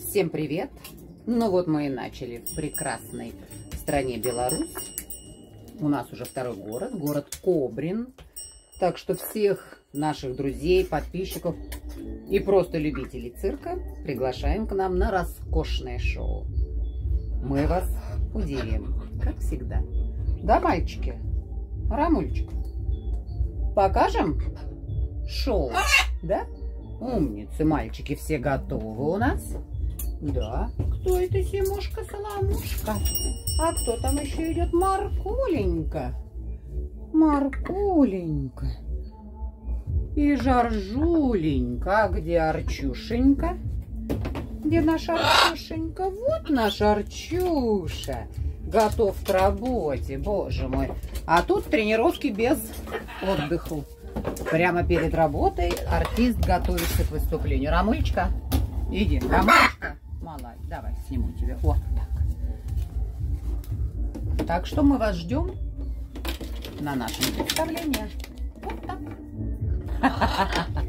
Всем привет! Ну вот мы и начали в прекрасной стране Беларусь. У нас уже второй город Кобрин. Так что всех наших друзей, подписчиков и просто любителей цирка приглашаем к нам на роскошное шоу. Мы вас удивим, как всегда. Да, мальчики? Рамулечка? Покажем шоу? Да? Умницы, мальчики, все готовы у нас? Да. Кто это, Симушка-Соломушка? А кто там еще идет? Маркуленька. Маркуленька. И Жоржуленька. А где Арчушенька? Где наша Арчушенька? Вот наш Арчуша. Готов к работе, боже мой. А тут тренировки без отдыха. Прямо перед работой артист готовится к выступлению. Рамулечка, иди. Рамулечка, малая, давай, сниму тебя. Вот так. Так что мы вас ждем на нашем представлении. Вот так.